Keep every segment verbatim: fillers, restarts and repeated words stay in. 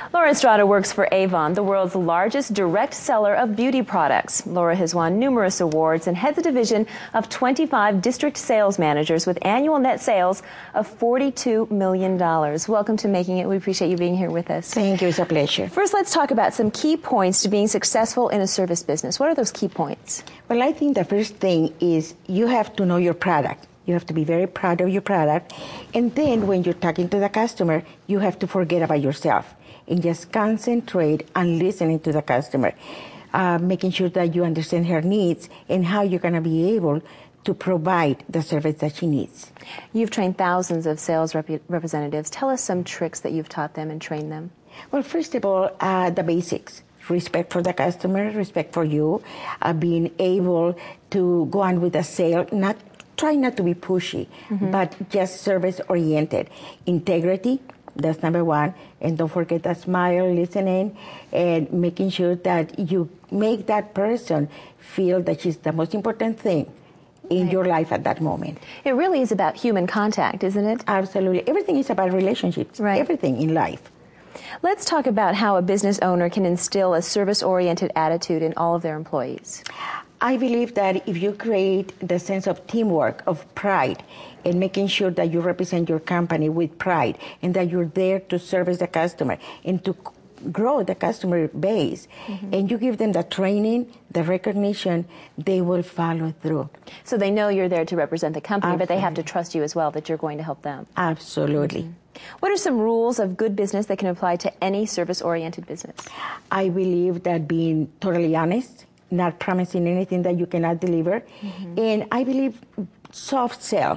Laura Estrada works for Avon, the world's largest direct seller of beauty products. Laura has won numerous awards and heads a division of twenty-five district sales managers with annual net sales of forty-two million dollars. Welcome to Making It. We appreciate you being here with us. Thank you. It's a pleasure. First, let's talk about some key points to being successful in a service business. What are those key points? Well, I think the first thing is you have to know your product. You have to be very proud of your product. And then when you're talking to the customer, you have to forget about yourself and just concentrate on listening to the customer, uh, making sure that you understand her needs and how you're going to be able to provide the service that she needs. You've trained thousands of sales rep representatives. Tell us some tricks that you've taught them and trained them. Well, first of all, uh, the basics. Respect for the customer, respect for you, uh, being able to go on with a sale, not try not to be pushy, mm-hmm. but just service-oriented. Integrity, that's number one. And don't forget that smile, listening, and making sure that you make that person feel that she's the most important thing in right. your life at that moment. It really is about human contact, isn't it? Absolutely. Everything is about relationships. Right. Everything in life. Let's talk about how a business owner can instill a service-oriented attitude in all of their employees. I believe that if you create the sense of teamwork, of pride, and making sure that you represent your company with pride, and that you're there to service the customer and to grow the customer base, mm-hmm. and you give them the training, the recognition, they will follow through. So they know you're there to represent the company, Absolutely. But they have to trust you as well, that you're going to help them. Absolutely. Mm-hmm. What are some rules of good business that can apply to any service-oriented business? I believe that being totally honest, not promising anything that you cannot deliver. Mm-hmm. And I believe soft sell.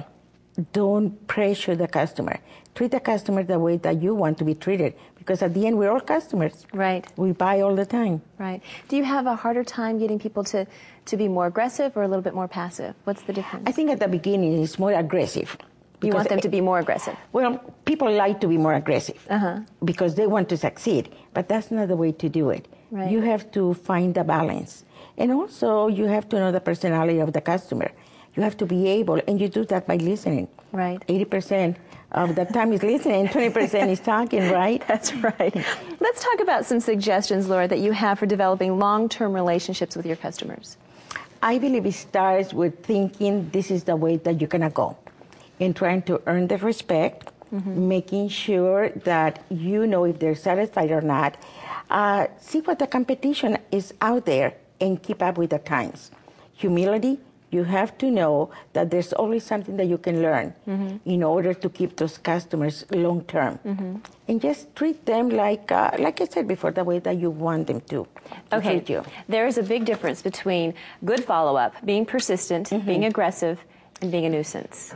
Don't pressure the customer. Treat the customer the way that you want to be treated. Because at the end, we're all customers. Right. We buy all the time. Right. Do you have a harder time getting people to, to be more aggressive or a little bit more passive? What's the difference? I think at the beginning, it's more aggressive. You want them to be more aggressive? Well, people like to be more aggressive uh-huh. because they want to succeed. But that's not the way to do it. Right. You have to find the balance. And also, you have to know the personality of the customer. You have to be able, and you do that by listening. Right. eighty percent of the time is listening, twenty percent is talking, right? That's right. Let's talk about some suggestions, Laura, that you have for developing long-term relationships with your customers. I believe it starts with thinking this is the way that you're going to go, and trying to earn the respect, mm-hmm. making sure that you know if they're satisfied or not. Uh, see what the competition is out there and keep up with the times. Humility, you have to know that there's always something that you can learn mm-hmm. in order to keep those customers long term. Mm-hmm. And just treat them like, uh, like I said before, the way that you want them to, to okay. treat you. There is a big difference between good follow-up, being persistent, mm-hmm. being aggressive, and being a nuisance.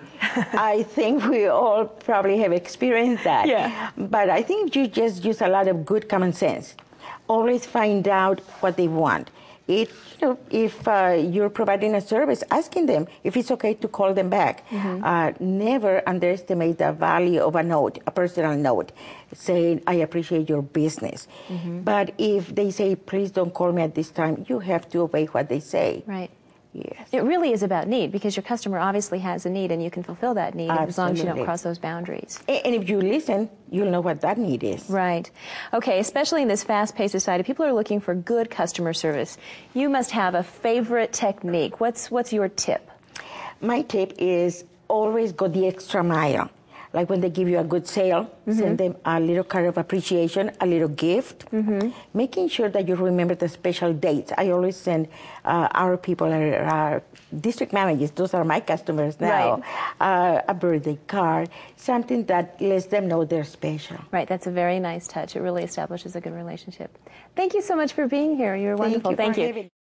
I think we all probably have experienced that. Yeah. But I think you just use a lot of good common sense. Always find out what they want. It, you know, if uh, you're providing a service, asking them if it's okay to call them back. Mm-hmm. uh, never underestimate the value of a note, a personal note, saying, I appreciate your business. Mm-hmm. But if they say, please don't call me at this time, you have to obey what they say. Right. Yes. It really is about need, because your customer obviously has a need and you can fulfill that need as long as you don't cross those boundaries. And if you listen, you'll know what that need is. Right. Okay, especially in this fast-paced society, people are looking for good customer service. You must have a favorite technique. What's, what's your tip? My tip is always go the extra mile. Like when they give you a good sale, mm-hmm. send them a little card of appreciation, a little gift, mm-hmm. making sure that you remember the special dates. I always send uh, our people, our, our district managers, those are my customers now, right. uh, a birthday card, something that lets them know they're special. Right, that's a very nice touch. It really establishes a good relationship. Thank you so much for being here. You're wonderful. Thank you. Thank you.